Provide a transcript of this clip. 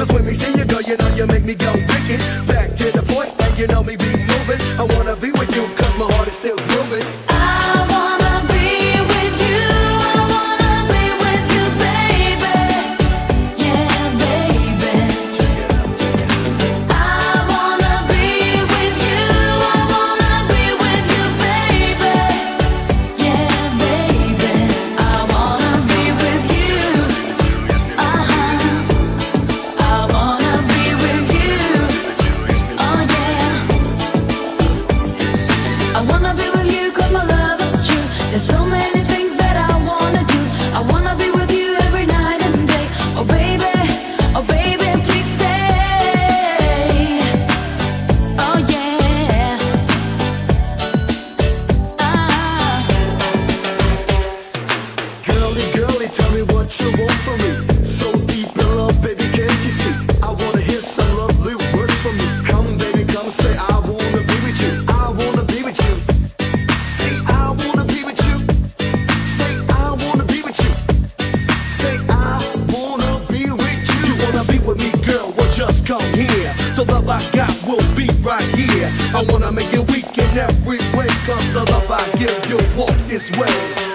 Cause when we see you, girl, you know you make me go wicked. Back to the point, and you know me be moving. I wanna be with you, cause my heart is still grooving. I wanna be with you. I wanna be with you, baby. Yeah, baby. I wanna be with you. I wanna be with you, baby. Yeah, baby. I wanna be with you. I wanna be with you. Oh yeah. I wanna be with you 'cause my love is true. There's so many things that I wanna do. I wanna be with you every night and day. Oh baby, please stay. Oh yeah. Girlie, girlie, tell me what you want from me. So deep in love, baby, can't you see? I wanna hear some lovely words from you. Come, baby, come say I wanna be with you. I wanna be with you. Say I wanna be with you. Say I wanna be with you. Say I wanna be with you. You wanna be with me, girl? Well, just come here. The love I got will be right here. I wanna make it weak in every way, 'cause the love I give you'll walk this way.